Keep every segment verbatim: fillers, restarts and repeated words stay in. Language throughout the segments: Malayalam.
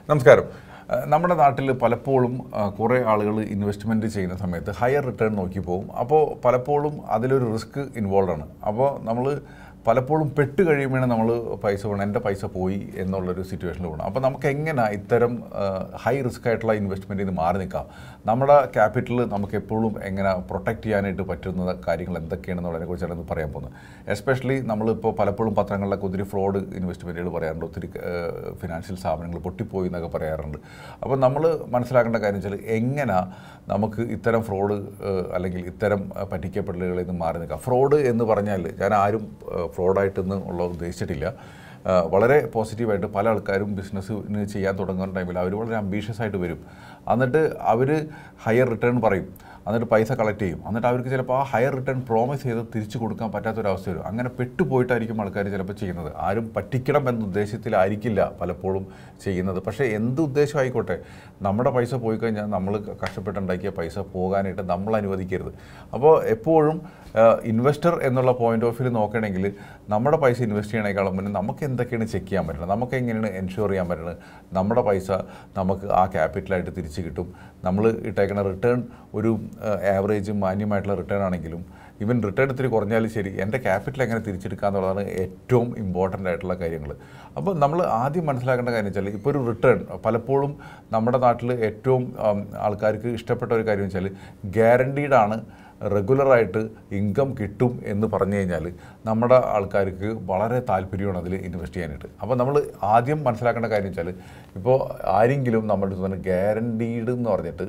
നമസ്കാരം. നമ്മുടെ നാട്ടിൽ പലപ്പോഴും കുറേ ആളുകൾ ഇൻവെസ്റ്റ്മെൻറ്റ് ചെയ്യുന്ന സമയത്ത് ഹയർ റിട്ടേൺ നോക്കി പോകും. അപ്പോൾ പലപ്പോഴും അതിലൊരു റിസ്ക് ഇൻവോൾവ് ആണ്. അപ്പോൾ നമ്മൾ പലപ്പോഴും പെട്ട് കഴിയുമ്പോഴാണ് നമ്മൾ പൈസ വേണം, എൻ്റെ പൈസ പോയി എന്നുള്ളൊരു സിറ്റുവേഷനിൽ പോകണം. അപ്പോൾ നമുക്ക് എങ്ങനെ ഇത്തരം ഹൈ റിസ്ക് ആയിട്ടുള്ള ഇൻവെസ്റ്റ്മെൻറ്റിൽ നിന്ന് മാറി നിൽക്കാം? നമ്മുടെ ക്യാപിറ്റൽ നമുക്ക് എപ്പോഴും എങ്ങനെ പ്രൊട്ടക്റ്റ് ചെയ്യാനായിട്ട് പറ്റുന്ന കാര്യങ്ങൾ എന്തൊക്കെയാണെന്നുള്ളതിനെ കുറിച്ചാണ് പറയാൻ പോകുന്നത്. എസ്പെഷ്യലി നമ്മളിപ്പോൾ പലപ്പോഴും പത്രങ്ങളിലൊക്കെ ഒത്തിരി ഫ്രോഡ് ഇൻവെസ്റ്റ്മെൻറ്റുകൾ പറയാറുണ്ട്, ഒത്തിരി ഫിനാൻഷ്യൽ സ്ഥാപനങ്ങൾ പൊട്ടിപ്പോയി എന്നൊക്കെ പറയാറുണ്ട്. അപ്പോൾ നമ്മൾ മനസ്സിലാക്കേണ്ട കാര്യം വെച്ചാൽ എങ്ങനെ നമുക്ക് ഇത്തരം ഫ്രോഡ് അല്ലെങ്കിൽ ഇത്തരം പറ്റിക്കപ്പെടലുകളിൽ നിന്ന് മാറി നിൽക്കാം. ഫ്രോഡ് എന്ന് പറഞ്ഞാൽ ഞാൻ ആരും ഫ്രോഡായിട്ടൊന്നും ഉള്ള ഉദ്ദേശിച്ചിട്ടില്ല. വളരെ പോസിറ്റീവായിട്ട് പല ആൾക്കാരും ബിസിനസ്സിന് ചെയ്യാൻ തുടങ്ങുന്ന ടൈമിൽ അവർ വളരെ അംബീഷ്യസ് ആയിട്ട് വരും. എന്നിട്ട് അവർ ഹയർ റിട്ടേൺ പറയും, എന്നിട്ട് പൈസ കളക്ട് ചെയ്യും. എന്നിട്ട് അവർക്ക് ചിലപ്പോൾ ആ ഹയർ റിട്ടേൺ പ്രോമിസ് ചെയ്ത് തിരിച്ചു കൊടുക്കാൻ പറ്റാത്തൊരവസ്ഥ വരും. അങ്ങനെ പെട്ടുപോയിട്ടായിരിക്കും ആൾക്കാർ ചിലപ്പോൾ ചെയ്യുന്നത്. ആരും പറ്റിക്കണം എന്ന ഉദ്ദേശത്തിലായിരിക്കില്ല പലപ്പോഴും ചെയ്യുന്നത്. പക്ഷേ എന്ത് ഉദ്ദേശം ആയിക്കോട്ടെ, നമ്മുടെ പൈസ പോയി കഴിഞ്ഞാൽ നമ്മൾ കഷ്ടപ്പെട്ടുണ്ടാക്കിയ പൈസ പോകാനായിട്ട് നമ്മൾ അനുവദിക്കരുത്. അപ്പോൾ എപ്പോഴും ഇൻവെസ്റ്റർ എന്നുള്ള പോയിന്റ് ഓഫ് വ്യൂ നോക്കണമെങ്കിൽ നമ്മുടെ പൈസ ഇൻവെസ്റ്റ് ചെയ്യണേക്കാളും മുന്നേ നമുക്ക് എന്തൊക്കെയാണ് ചെക്ക് ചെയ്യാൻ പറ്റുന്നത്, നമുക്ക് എങ്ങനെയാണ് എൻഷുർ ചെയ്യാൻ പറ്റുന്നത് നമ്മുടെ പൈസ നമുക്ക് ആ ക്യാപിറ്റലായിട്ട് തിരിച്ച് കിട്ടും. നമ്മൾ ഇട്ടേക്കുന്ന റിട്ടേൺ ഒരു ആവറേജ് മാന്യമായിട്ടുള്ള റിട്ടേൺ ആണെങ്കിലും ഈവൻ റിട്ടേൺ ഇത്തിരി കുറഞ്ഞാലും ശരി, എൻ്റെ ക്യാപിറ്റൽ എങ്ങനെ തിരിച്ചെടുക്കുക എന്നുള്ളതാണ് ഏറ്റവും ഇമ്പോർട്ടൻ്റ് ആയിട്ടുള്ള കാര്യങ്ങൾ. അപ്പോൾ നമ്മൾ ആദ്യം മനസ്സിലാക്കേണ്ട കാര്യം വെച്ചാൽ ഇപ്പോൾ ഒരു റിട്ടേൺ പലപ്പോഴും നമ്മുടെ നാട്ടിൽ ഏറ്റവും ആൾക്കാർക്ക് ഇഷ്ടപ്പെട്ട ഒരു കാര്യം വെച്ചാൽ ഗ്യാരണ്ടീഡാണ്, റെഗുലറായിട്ട് ഇൻകം കിട്ടും എന്ന് പറഞ്ഞു കഴിഞ്ഞാൽ നമ്മുടെ ആൾക്കാർക്ക് വളരെ താല്പര്യമാണ് അതിൽ ഇൻവെസ്റ്റ് ചെയ്യാനായിട്ട്. അപ്പോൾ നമ്മൾ ആദ്യം മനസ്സിലാക്കേണ്ട കാര്യം വെച്ചാൽ ഇപ്പോൾ ആരെങ്കിലും നമ്മുടെ അടുത്ത് തന്നെ ഗ്യാരണ്ടീഡ് എന്ന് പറഞ്ഞിട്ട്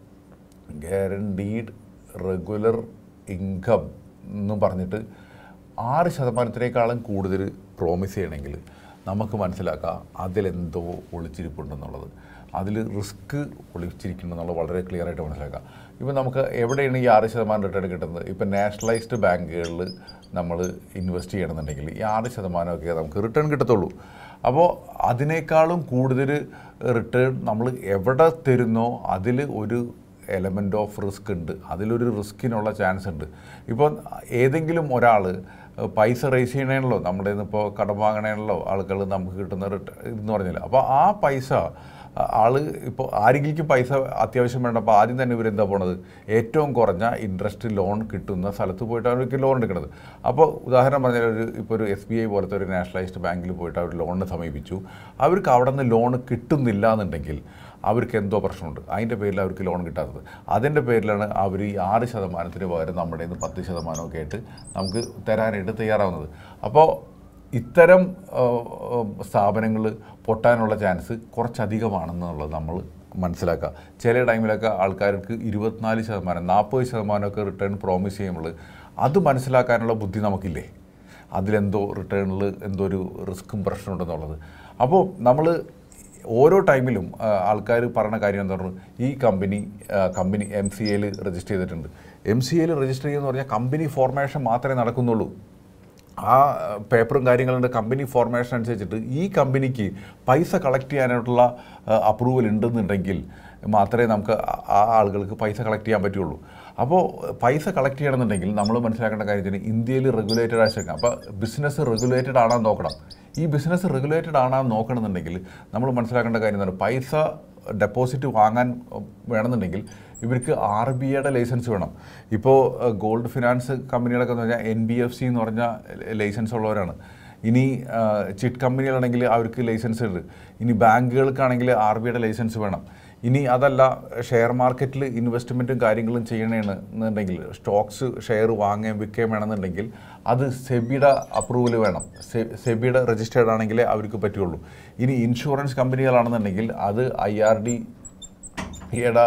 ഗ്യാരണ്ടീഡ് റെഗുലർ ഇൻകം എന്നും പറഞ്ഞിട്ട് ആറ് ശതമാനത്തിനേക്കാളും കൂടുതൽ പ്രോമിസ് ചെയ്യണമെങ്കിൽ നമുക്ക് മനസ്സിലാക്കാം അതിലെന്തോ ഒളിച്ചിരിപ്പുണ്ടെന്നുള്ളത്, അതിൽ റിസ്ക് ഒളിച്ചിരിക്കുന്നുള്ളത് വളരെ ക്ലിയർ ആയിട്ട് മനസ്സിലാക്കാം. ഇപ്പം നമുക്ക് എവിടെയാണ് ഈ ആറ് ശതമാനം റിട്ടേൺ കിട്ടുന്നത്? ഇപ്പം നാഷണലൈസ്ഡ് ബാങ്കുകളിൽ നമ്മൾ ഇൻവെസ്റ്റ് ചെയ്യണമെന്നുണ്ടെങ്കിൽ ഈ ആറ് ശതമാനമൊക്കെ നമുക്ക് റിട്ടേൺ കിട്ടത്തുള്ളൂ. അപ്പോൾ അതിനേക്കാളും കൂടുതൽ റിട്ടേൺ നമ്മൾ എവിടെ തരുന്നോ അതിൽ ഒരു എലമെൻ്റ് ഓഫ് റിസ്ക് ഉണ്ട്, അതിലൊരു റിസ്കിനുള്ള ചാൻസ് ഉണ്ട്. ഇപ്പോൾ ഏതെങ്കിലും ഒരാൾ പൈസ റേസ് ചെയ്യണേണല്ലോ, നമ്മുടെ ഇപ്പോൾ കടം വാങ്ങണേണല്ലോ ആളുകൾ നമുക്ക് കിട്ടുന്ന റിട്ടേൺ എന്ന് പറഞ്ഞാൽ. അപ്പോൾ ആ പൈസ ആൾ ഇപ്പോൾ ആരെങ്കിലും പൈസ അത്യാവശ്യം വേണ്ട, അപ്പോൾ ആദ്യം തന്നെ ഇവരെന്താ പോണത്, ഏറ്റവും കുറഞ്ഞ ഇൻട്രസ്റ്റ് ലോൺ കിട്ടുന്ന സ്ഥലത്ത് പോയിട്ടാണ് അവർക്ക് ലോൺ എടുക്കുന്നത്. അപ്പോൾ ഉദാഹരണം പറഞ്ഞാൽ ഒരു ഇപ്പോൾ ഒരു എസ് ബി ഐ പോലത്തെ ഒരു നാഷണലൈസ്ഡ് ബാങ്കിൽ പോയിട്ട് അവർ ലോണിന് സമീപിച്ചു, അവർക്ക് അവിടെ നിന്ന് ലോൺ കിട്ടുന്നില്ല എന്നുണ്ടെങ്കിൽ അവർക്ക് എന്തോ പ്രശ്നമുണ്ട്, അതിൻ്റെ പേരിൽ അവർക്ക് ലോൺ കിട്ടാത്തത്. അതിൻ്റെ പേരിലാണ് അവർ ഈ ആറ് ശതമാനത്തിന് പകരം നമ്മുടെ നിന്ന് പത്ത് ശതമാനമൊക്കെ ആയിട്ട് നമുക്ക് തരാനായിട്ട് തയ്യാറാവുന്നത്. അപ്പോൾ ഇത്തരം സ്ഥാപനങ്ങൾ പൊട്ടാനുള്ള ചാൻസ് കുറച്ചധികമാണെന്നുള്ളത് നമ്മൾ മനസ്സിലാക്കുക. ചില ടൈമിലൊക്കെ ആൾക്കാർക്ക് ഇരുപത്തിനാല് ശതമാനം നാൽപ്പത് ശതമാനമൊക്കെ റിട്ടേൺ പ്രോമിസ് ചെയ്യുമ്പോൾ അത് മനസ്സിലാക്കാനുള്ള ബുദ്ധി നമുക്കില്ലേ, അതിലെന്തോ റിട്ടേണിൽ എന്തോ ഒരു റിസ്ക്കും പ്രശ്നമുണ്ടെന്നുള്ളത്. അപ്പോൾ നമ്മൾ ഓരോ ടൈമിലും ആൾക്കാർ പറയുന്ന കാര്യം എന്താ പറഞ്ഞു, ഈ കമ്പനി കമ്പനി എം സി എയിൽ രജിസ്റ്റർ ചെയ്തിട്ടുണ്ട്. എം സി എയിൽ രജിസ്റ്റർ ചെയ്യുമെന്ന് പറഞ്ഞാൽ കമ്പനി ഫോർമേഷൻ മാത്രമേ നടക്കുന്നുള്ളൂ. ആ പേപ്പറും കാര്യങ്ങളുണ്ട്. കമ്പനി ഫോർമേഷൻ അനുസരിച്ചിട്ട് ഈ കമ്പനിക്ക് പൈസ കളക്ട് ചെയ്യാനായിട്ടുള്ള അപ്രൂവൽ ഉണ്ടെന്നുണ്ടെങ്കിൽ മാത്രമേ നമുക്ക് ആ ആളുകൾക്ക് പൈസ കളക്ട് ചെയ്യാൻ പറ്റുള്ളൂ. അപ്പോൾ പൈസ കളക്ട് ചെയ്യണമെന്നുണ്ടെങ്കിൽ നമ്മൾ മനസ്സിലാക്കേണ്ട കാര്യത്തിന് ഇന്ത്യയിൽ റെഗുലേറ്റഡ് ആയിരിക്കണം. അപ്പോൾ ബിസിനസ് റെഗുലേറ്റഡ് ആണെന്ന് നോക്കണം. ഈ ബിസിനസ് റെഗുലേറ്റഡ് ആണെന്ന് നോക്കണമെന്നുണ്ടെങ്കിൽ നമ്മൾ മനസ്സിലാക്കേണ്ട കാര്യം എന്താണ്, പൈസ ഡെപ്പോസിറ്റ് വാങ്ങാൻ വേണമെന്നുണ്ടെങ്കിൽ ഇവർക്ക് ആർ ബി ഐയുടെ ലൈസൻസ് വേണം. ഇപ്പോൾ ഗോൾഡ് ഫിനാൻസ് കമ്പനികളൊക്കെ എന്ന് പറഞ്ഞാൽ എൻ ബി എഫ് സി എന്ന് പറഞ്ഞ ലൈസൻസ് ഉള്ളവരാണ്. ഇനി ചിറ്റ് കമ്പനികളാണെങ്കിൽ അവർക്ക് ലൈസൻസ് ഉണ്ട്. ഇനി ബാങ്കുകൾക്കാണെങ്കിൽ ആർ ബി ഐയുടെ ലൈസൻസ് വേണം. ഇനി അതല്ല ഷെയർ മാർക്കറ്റിൽ ഇൻവെസ്റ്റ്മെൻറ്റും കാര്യങ്ങളും ചെയ്യണമെന്നുണ്ടെങ്കിൽ സ്റ്റോക്സ് ഷെയർ വാങ്ങുകയും വിൽക്കുകയും വേണമെന്നുണ്ടെങ്കിൽ അത് സെബിയുടെ അപ്രൂവൽ വേണം. സെ സെബിയുടെ രജിസ്റ്റേർഡ് ആണെങ്കിലേ അവർക്ക് പറ്റുള്ളൂ. ഇനി ഇൻഷുറൻസ് കമ്പനികളാണെന്നുണ്ടെങ്കിൽ അത് ഐ ആർ ഡി യുടെ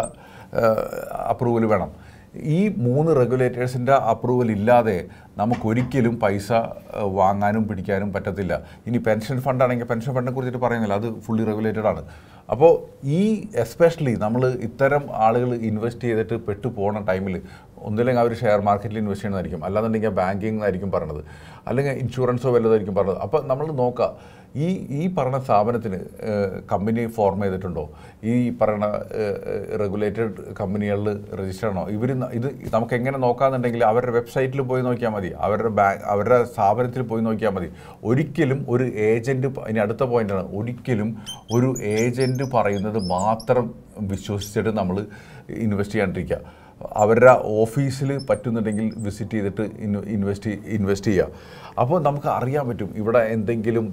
അപ്രൂവൽ വേണം. ഈ മൂന്ന് റെഗുലേറ്റേഴ്സിൻ്റെ അപ്രൂവൽ ഇല്ലാതെ നമുക്കൊരിക്കലും പൈസ വാങ്ങാനും പിടിക്കാനും പറ്റത്തില്ല. ഇനി പെൻഷൻ ഫണ്ടാണെങ്കിൽ പെൻഷൻ ഫണ്ടിനെ കുറിച്ചിട്ട് പറയുന്നില്ല, അത് ഫുള്ളി റെഗുലേറ്റഡ് ആണ്. അപ്പോൾ ഈ എസ്പെഷ്യലി നമ്മൾ ഇത്തരം ആളുകൾ ഇൻവെസ്റ്റ് ചെയ്തിട്ട് പെട്ടു പോകുന്ന ടൈമിൽ ഒന്നില്ലെങ്കിൽ അവർ ഷെയർ മാർക്കറ്റിൽ ഇൻവെസ്റ്റ് ചെയ്യുന്നതായിരിക്കും, അല്ലാന്നുണ്ടെങ്കിൽ ബാങ്കിങ് എന്നായിരിക്കും പറഞ്ഞത്, അല്ലെങ്കിൽ ഇൻഷുറൻസോ വല്ലതായിരിക്കും പറഞ്ഞത്. അപ്പോൾ നമ്മൾ നോക്കുക, ഈ ഈ പറയുന്ന സ്ഥാപനത്തിന് കമ്പനി ഫോം ചെയ്തിട്ടുണ്ടോ, ഈ പറയുന്ന റെഗുലേറ്റഡ് കമ്പനികളിൽ രജിസ്റ്റർ ആണോ, ഇവർ ഇത് നമുക്ക് എങ്ങനെ നോക്കാമെന്നുണ്ടെങ്കിൽ അവരുടെ വെബ്സൈറ്റിൽ പോയി നോക്കിയാൽ മതി, അവരുടെ ബാങ്ക് അവരുടെ സ്ഥാപനത്തിൽ പോയി നോക്കിയാൽ മതി. ഒരിക്കലും ഒരു ഏജൻറ്റ്, ഇനി അടുത്ത പോയിൻ്റാണ്, ഒരിക്കലും ഒരു ഏജൻറ്റ് പറയുന്നത് മാത്രം വിശ്വസിച്ചിട്ട് നമ്മൾ ഇൻവെസ്റ്റ് ചെയ്യാണ്ടിരിക്കുക. അവരുടെ ഓഫീസിൽ പറ്റുന്നുണ്ടെങ്കിൽ വിസിറ്റ് ചെയ്തിട്ട് ഇൻവെസ്റ്റ് ഇൻവെസ്റ്റ് ചെയ്യുക. അപ്പോൾ നമുക്ക് അറിയാൻ പറ്റും ഇവിടെ എന്തെങ്കിലും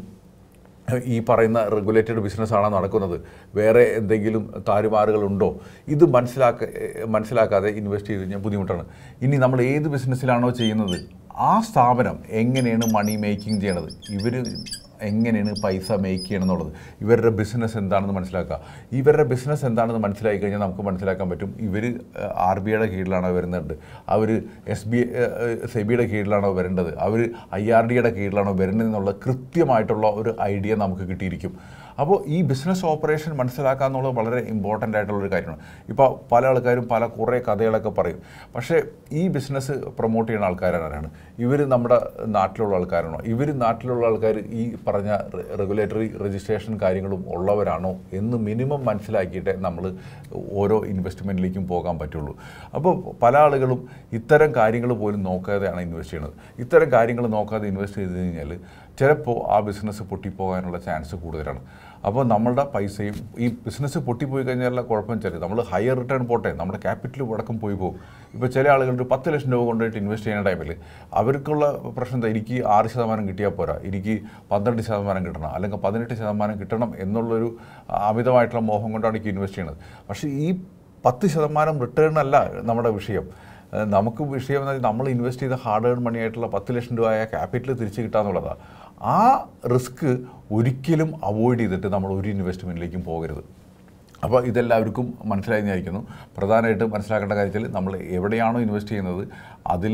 ഈ പറയുന്ന റെഗുലേറ്റഡ് ബിസിനസ്സാണോ നടക്കുന്നത്, വേറെ എന്തെങ്കിലും താരുമാറുകളുണ്ടോ, ഇത് മനസ്സിലാക്ക മനസ്സിലാക്കാതെ ഇൻവെസ്റ്റ് ചെയ്ത് കഴിഞ്ഞാൽ ബുദ്ധിമുട്ടാണ്. ഇനി നമ്മൾ ഏത് ബിസിനസ്സിലാണോ ചെയ്യുന്നത് ആ സ്ഥാപനം എങ്ങനെയാണ് മണി മേക്കിംഗ് ചെയ്യണത്, ഇവർ എങ്ങനെയാണ് പൈസ മേക്ക് ചെയ്യണം എന്നുള്ളത്, ഇവരുടെ ബിസിനസ് എന്താണെന്ന് മനസ്സിലാക്കുക. ഇവരുടെ ബിസിനസ് എന്താണെന്ന് മനസ്സിലാക്കി കഴിഞ്ഞാൽ നമുക്ക് മനസ്സിലാക്കാൻ പറ്റും ഇവർ ആർ ബി ഐയുടെ കീഴിലാണോ വരുന്നുണ്ട്, അവർ എസ് ബി സെബിയുടെ കീഴിലാണോ വരേണ്ടത്, അവർ ഐ ആർ ഡിയുടെ കീഴിലാണോ വരുന്നതെന്നുള്ള കൃത്യമായിട്ടുള്ള ഒരു ഐഡിയ നമുക്ക് കിട്ടിയിരിക്കും. അപ്പോൾ ഈ ബിസിനസ് ഓപ്പറേഷൻ മനസ്സിലാക്കുക എന്നുള്ളത് വളരെ ഇമ്പോർട്ടൻ്റ് ആയിട്ടുള്ളൊരു കാര്യമാണ്. ഇപ്പോൾ പല ആൾക്കാരും പല കുറേ കഥകളൊക്കെ പറയും, പക്ഷേ ഈ ബിസിനസ് പ്രൊമോട്ട് ചെയ്യുന്ന ആൾക്കാരാണ് ഇവർ നമ്മുടെ നാട്ടിലുള്ള ആൾക്കാരാണോ, ഇവർ നാട്ടിലുള്ള ആൾക്കാർ ഈ പറഞ്ഞ റെഗുലേറ്ററി രജിസ്ട്രേഷൻ കാര്യങ്ങളും ഉള്ളവരാണോ എന്ന് മിനിമം മനസ്സിലാക്കിയിട്ടേ നമ്മൾ ഓരോ ഇൻവെസ്റ്റ്മെൻറ്റിലേക്കും പോകാൻ പറ്റുള്ളൂ. അപ്പോൾ പല ആളുകളും ഇത്തരം കാര്യങ്ങൾ പോലും നോക്കാതെയാണ് ഇൻവെസ്റ്റ് ചെയ്യുന്നത്. ഇത്തരം കാര്യങ്ങൾ നോക്കാതെ ഇൻവെസ്റ്റ് ചെയ്ത് കഴിഞ്ഞാൽ ചിലപ്പോൾ ആ ബിസിനസ് പൊട്ടിപ്പോകാനുള്ള ചാൻസ് കൂടുതലാണ്. അപ്പോൾ നമ്മളുടെ പൈസയും ഈ ബിസിനസ് പൊട്ടിപ്പോയി കഴിഞ്ഞാലുള്ള കുഴപ്പം വെച്ചാൽ നമ്മൾ ഹയർ റിട്ടേൺ പോട്ടെ, നമ്മുടെ ക്യാപിറ്റൽ അടക്കം പോയി പോകും. ഇപ്പോൾ ചില ആളുകൾ ഒരു പത്ത് ലക്ഷം രൂപ കൊണ്ടുപോയിട്ട് ഇൻവെസ്റ്റ് ചെയ്യുന്ന ടൈമിൽ അവർക്കുള്ള പ്രശ്നം എന്താ, എനിക്ക് ആറ് ശതമാനം കിട്ടിയാൽ പോരാ, എനിക്ക് പന്ത്രണ്ട് ശതമാനം കിട്ടണം, അല്ലെങ്കിൽ പതിനെട്ട് ശതമാനം കിട്ടണം എന്നുള്ളൊരു അമിതമായിട്ടുള്ള മോഹം കൊണ്ടാണ് എനിക്ക് ഇൻവെസ്റ്റ് ചെയ്യുന്നത്. പക്ഷേ ഈ പത്ത് ശതമാനം റിട്ടേൺ അല്ല നമ്മുടെ വിഷയം. നമുക്ക് വിഷയം എന്ന് പറഞ്ഞാൽ നമ്മൾ ഇൻവെസ്റ്റ് ചെയ്ത ഹാർഡ് ഏൺ മണി ആയിട്ടുള്ള പത്ത് ലക്ഷം രൂപ ആയ ക്യാപിറ്റൽ തിരിച്ച് കിട്ടുക എന്നുള്ളതാണ്. ആ റിസ്ക് ഒരിക്കലും അവോയ്ഡ് ചെയ്തിട്ട് നമ്മൾ ഒരു ഇൻവെസ്റ്റ്മെൻറ്റിലേക്കും പോകരുത്. അപ്പോൾ ഇതെല്ലാവർക്കും മനസ്സിലായി വിചാരിക്കുന്നു. പ്രധാനമായിട്ടും മനസ്സിലാക്കേണ്ട കാര്യത്തിൽ നമ്മൾ എവിടെയാണോ ഇൻവെസ്റ്റ് ചെയ്യുന്നത് അതിൽ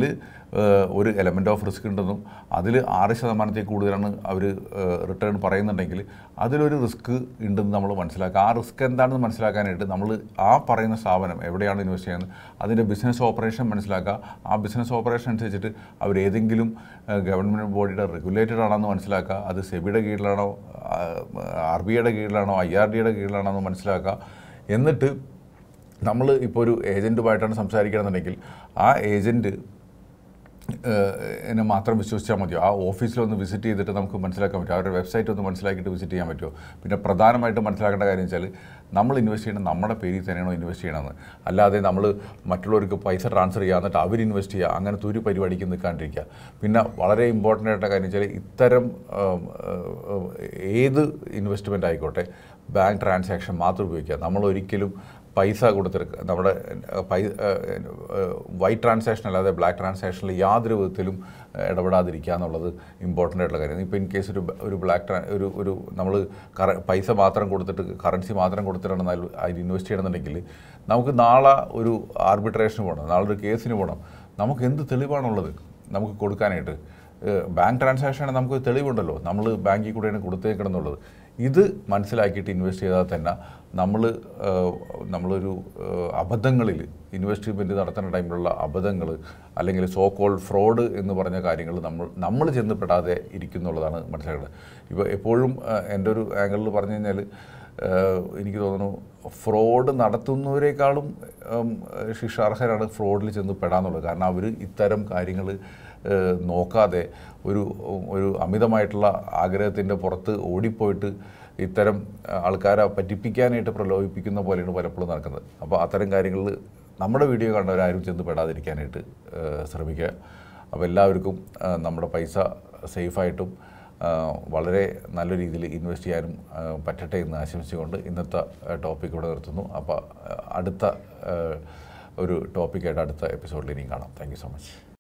ഒരു എലമെൻറ്റ് ഓഫ് റിസ്ക് ഉണ്ടെന്നും അതിൽ ആറ് ശതമാനത്തിൽ കൂടുതലാണ് അവർ റിട്ടേൺ പറയുന്നുണ്ടെങ്കിൽ അതിലൊരു റിസ്ക് ഉണ്ടെന്ന് നമ്മൾ മനസ്സിലാക്കുക. ആ റിസ്ക് എന്താണെന്ന് മനസ്സിലാക്കാനായിട്ട് നമ്മൾ ആ പറയുന്ന സ്ഥാപനം എവിടെയാണ് ഇൻവെസ്റ്റ് ചെയ്യുന്നത് അതിൻ്റെ ബിസിനസ് ഓപ്പറേഷൻ മനസ്സിലാക്കുക. ആ ബിസിനസ് ഓപ്പറേഷൻ അനുസരിച്ചിട്ട് അവർ ഏതെങ്കിലും ഗവൺമെൻറ് ബോഡിയുടെ റെഗുലേറ്റഡ് ആണെന്ന് മനസ്സിലാക്കുക. അത് സെബിയുടെ കീഴിലാണോ, ആർ ബി ഐയുടെ കീഴിലാണോ, ഐ ആർ ഡിയുടെ കീഴിലാണോ എന്ന് മനസ്സിലാക്കുക. എന്നിട്ട് നമ്മൾ ഇപ്പോൾ ഒരു ഏജൻറ്റുമായിട്ടാണ് സംസാരിക്കണമെന്നുണ്ടെങ്കിൽ ആ ഏജൻറ്റ് എന്നെ മാത്രം വിശ്വസിച്ചാൽ മതിയോ? ആ ഓഫീസിലൊന്ന് വിസിറ്റ് ചെയ്തിട്ട് നമുക്ക് മനസ്സിലാക്കാൻ പറ്റുമോ? അവരുടെ വെബ്സൈറ്റ് ഒന്ന് മനസ്സിലാക്കിയിട്ട് വിസിറ്റ് ചെയ്യാൻ പറ്റുമോ? പിന്നെ പ്രധാനമായിട്ടും മനസ്സിലാക്കേണ്ട കാര്യം വെച്ചാൽ നമ്മൾ ഇൻവെസ്റ്റ് ചെയ്യണം നമ്മുടെ പേരിൽ തന്നെയാണോ ഇൻവെസ്റ്റ് ചെയ്യണമെന്ന്, അല്ലാതെ നമ്മൾ മറ്റുള്ളവർക്ക് പൈസ ട്രാൻസ്ഫർ ചെയ്യുക എന്നിട്ട് അവർ ഇൻവെസ്റ്റ് ചെയ്യുക, അങ്ങനത്തെ ഒരു പരിപാടിക്ക് നിൽക്കാണ്ടിരിക്കുക. പിന്നെ വളരെ ഇമ്പോർട്ടൻ്റ് ആയിട്ടുള്ള കാര്യം വെച്ചാൽ ഇത്തരം ഏത് ഇൻവെസ്റ്റ്മെൻറ്റ് ആയിക്കോട്ടെ ബാങ്ക് ട്രാൻസാക്ഷൻ മാത്രം ഉപയോഗിക്കുക. നമ്മൾ ഒരിക്കലും പൈസ കൊടുത്തെടുക്കുക, നമ്മുടെ പൈ വൈറ്റ് ട്രാൻസാക്ഷൻ അല്ലാതെ ബ്ലാക്ക് ട്രാൻസാക്ഷനിൽ യാതൊരു വിധത്തിലും ഇടപെടാതിരിക്കുക എന്നുള്ളത് ഇമ്പോർട്ടൻ്റ് ആയിട്ടുള്ള കാര്യം. ഇപ്പോൾ ഇൻ കേസ് ഒരു ഒരു ബ്ലാക്ക് ട്രാ ഒരു ഒരു നമ്മൾ കറ പൈസ മാത്രം കൊടുത്തിട്ട് കറൻസി മാത്രം കൊടുത്തിട്ടാണ് അതിൽ ഇൻവെസ്റ്റ് ചെയ്യണമെന്നുണ്ടെങ്കിൽ നമുക്ക് നാളെ ഒരു ആർബിട്രേഷന് പോകണം, നാളെ ഒരു കേസിന് പോകണം. നമുക്ക് എന്ത് തെളിവാണുള്ളത് നമുക്ക് കൊടുക്കാനായിട്ട്? ബാങ്ക് ട്രാൻസാക്ഷനാണ് നമുക്ക് തെളിവുണ്ടല്ലോ, നമ്മൾ ബാങ്കിൽ കൂടെയാണ് കൊടുത്തേക്കണം എന്നുള്ളത്. ഇത് മനസ്സിലാക്കിയിട്ട് ഇൻവെസ്റ്റ് ചെയ്താൽ തന്നെ നമ്മൾ നമ്മളൊരു അബദ്ധങ്ങളിൽ ഇൻവെസ്റ്റ്മെൻറ്റ് നടത്തുന്ന ടൈമിലുള്ള അബദ്ധങ്ങൾ അല്ലെങ്കിൽ സോ കോൾ ഫ്രോഡ് എന്ന് പറഞ്ഞ കാര്യങ്ങൾ നമ്മൾ നമ്മൾ ചെന്ന് പെടാതെ ഇരിക്കുന്നുള്ളതാണ് മനസ്സിലാക്കുന്നത്. ഇപ്പോൾ എപ്പോഴും എൻ്റെ ഒരു ആംഗിളിൽ പറഞ്ഞു കഴിഞ്ഞാൽ എനിക്ക് തോന്നുന്നു ഫ്രോഡ് നടത്തുന്നവരെക്കാളും ശിക്ഷാർഹരാണ് ഫ്രോഡിൽ ചെന്ന് പെടാന്നുള്ളത്. കാരണം അവർ ഇത്തരം കാര്യങ്ങൾ നോക്കാതെ ഒരു ഒരു അമിതമായിട്ടുള്ള ആഗ്രഹത്തിൻ്റെ പുറത്ത് ഓടിപ്പോയിട്ട് ഇത്തരം ആൾക്കാരെ പറ്റിപ്പിക്കാനായിട്ട് പ്രലോഭിപ്പിക്കുന്ന പോലെയാണ് പലപ്പോഴും നടക്കുന്നത്. അപ്പോൾ അത്തരം കാര്യങ്ങളിൽ നമ്മുടെ വീഡിയോ കണ്ടവരാരും ചെന്ന് പെടാതിരിക്കാനായിട്ട് ശ്രമിക്കുക. അപ്പോൾ എല്ലാവർക്കും നമ്മുടെ പൈസ സേഫായിട്ടും വളരെ നല്ല രീതിയിൽ ഇൻവെസ്റ്റ് ചെയ്യാനും പറ്റട്ടെ എന്ന് ആശംസിച്ചുകൊണ്ട് ഇന്നത്തെ ടോപ്പിക് ഇവിടെ നിർത്തുന്നു. അപ്പോൾ അടുത്ത ഒരു ടോപ്പിക്കായിട്ട് അടുത്ത എപ്പിസോഡിൽ ഇനിയും കാണാം. Thank you so much.